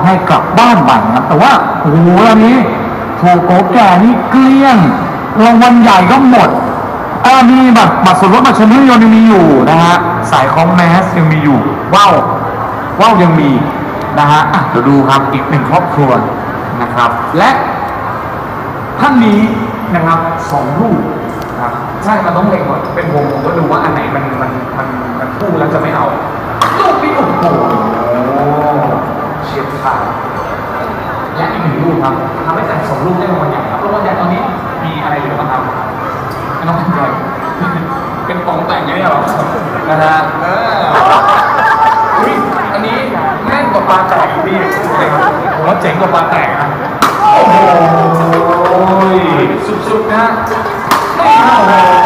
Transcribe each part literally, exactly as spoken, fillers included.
ให้กลับบ้านใหม่นะแต่ว่าโอ้โหตอนนี้ถูกโกแก่นี่เกลี้ยงรางวัลใหญ่ก็หมดอ่ามีแบบบัตรส่วนลดบัตรชมภาพยนตร์ยังมีอยู่นะฮะสายคอมแมสยังมีอยู่ว้าวว้าวยังมีนะฮะอ่ะเดี๋ยวดูครับอีกหนึ่งครอบครัวนะครับและท่านนี้นะครับสองรูปครับใช่มันต้องเล็งก่อนเป็นผมผมก็ดูว่าอันไหนมันมันมันมันคู่แล้วจะไม่เอาลูกนี้โอ้โหเฉียบขาดและอีกหนึ่งรูปครับทำให้แต่สองรูปได้รางวัลใหญ่ครับรางวัลใหญ่ตอนนี้มีอะไรเหลือบ้างครับน้องเป็นใหญ่เป็นปองแต่งอย่างนี้เหรอนะฮะเอออันนี้แน่นกว่าปลาแตกพี่ผมว่าเจ๋งกว่าปลาแตกนะโอ้โหสุดๆนะนี่ครับ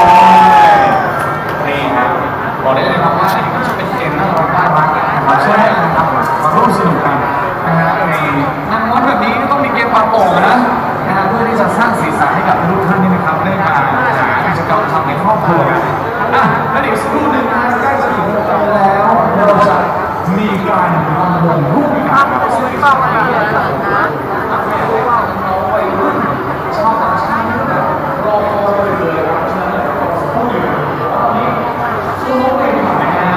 นี่ครับบอกได้เลยครับว่าอันนี้ก็จะเป็นเกมน่ารักน่ารักนะครับช่วยให้นะครับมาร่วมสนุกกันนะฮะในงานวันแบบนี้ก็ต้องมีเกมปาโป่งนะนะฮะเพื่อที่จะสร้างสีสันให้กับทุกท่านนี่นะครับได้มาหากิจกรรมทำในครอบครัวกันอ่ะแล้วเดี๋ยวสักครู่หนึ่งนะใกล้จะถึงกันแล้วเราจะมีการรำวงรูปกันครับซึ่งเป็นการที่เราจะนะเอาไปรุ่นชาวต่างชาติเนี่ยรอเลยเลยครับฉะนั้นเราพูดอยู่ตอนนี้ช่วงนี้นะฮะ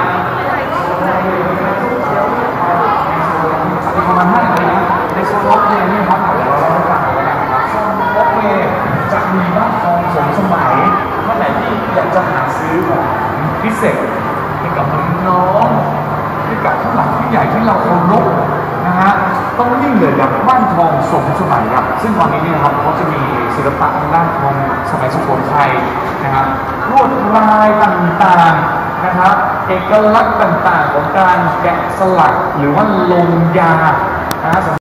ประมาณห้านาทีนะในโซนรถเมล์นี่ครับเดี๋ยวเราประกาศไว้แล้วนะครับโซนรถเมล์จะมีบ้านทองสมสมัยท่านไหนที่อยากจะหาซื้อของพิเศษให้กับน้องให้กับผู้หลักผู้ใหญ่ที่เราเคารพนะฮะต้องนี่เลยครับบ้านทองสมสมัยครับซึ่งตอนนี้เนี่ยครับเขาจะมีศิลปะทางด้านทองสมัยสุโขทัยนะครับลวดลายต่างๆนะครับเอกลักษณ์ต่างๆของการแกะสลักหรือว่าลงยานะฮะ